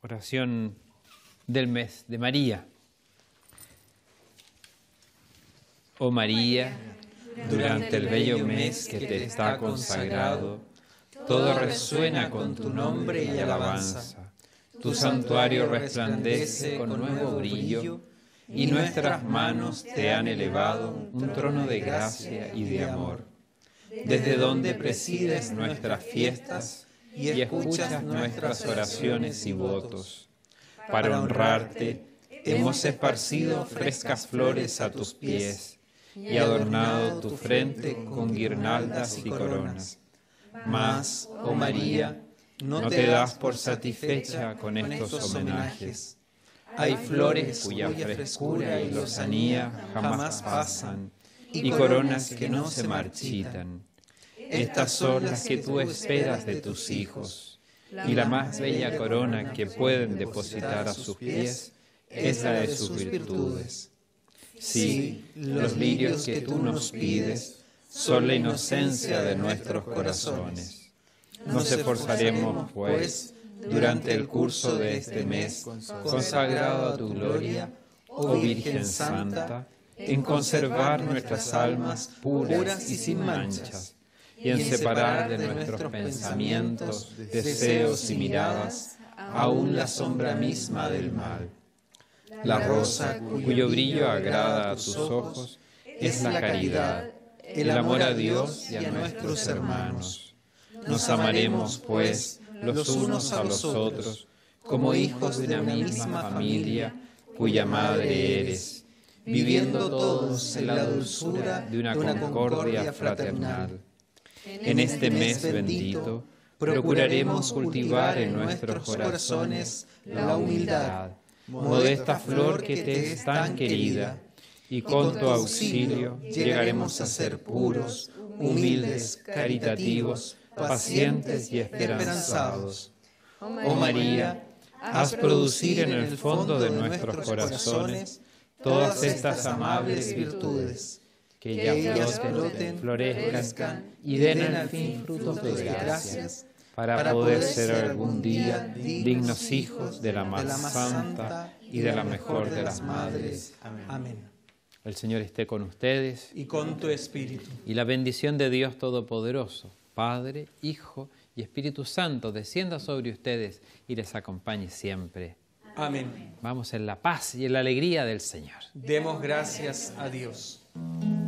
Oración del mes de María. Oh María, durante el bello mes que te está consagrado, todo resuena con tu nombre y alabanza. Tu santuario resplandece con nuevo brillo y nuestras manos te han elevado un trono de gracia y de amor, desde donde presides nuestras fiestas y escuchas nuestras oraciones y votos. Para honrarte, hemos esparcido frescas flores a tus pies y adornado tu frente con guirnaldas y coronas. Mas, oh María, no te das por satisfecha con estos homenajes. Hay flores cuya frescura y lozanía jamás pasan, y coronas que no se marchitan. Estas son las que tú esperas de tus hijos, y la más bella corona que pueden depositar a sus pies es la de sus virtudes. Sí, los lirios que tú nos pides son la inocencia de nuestros corazones. Nos esforzaremos, pues, durante el curso de este mes, consagrado a tu gloria, oh Virgen Santa, en conservar nuestras almas puras y sin manchas, y en separar de nuestros pensamientos, deseos y miradas, aún la sombra misma del mal. La rosa cuyo brillo agrada a tus ojos es la caridad, el amor a Dios y a nuestros hermanos. Nos amaremos, pues, los unos a los otros, como hijos de una misma familia, cuya madre eres, viviendo todos en la dulzura de una concordia fraternal. En este mes bendito, procuraremos cultivar en nuestros corazones la humildad, modesta flor que te es tan querida, y con tu auxilio llegaremos a ser puros, humildes, caritativos, pacientes y esperanzados. Oh María, haz producir en el fondo de nuestros corazones todas estas amables virtudes, que ellas broten, florezcan y den al fin frutos de gracias, para poder ser algún día dignos hijos de la más santa y de la mejor de las madres. Amén. El Señor esté con ustedes. Y con tu espíritu. Y la bendición de Dios Todopoderoso, Padre, Hijo y Espíritu Santo, descienda sobre ustedes y les acompañe siempre. Amén. Vamos en la paz y en la alegría del Señor. Demos gracias a Dios.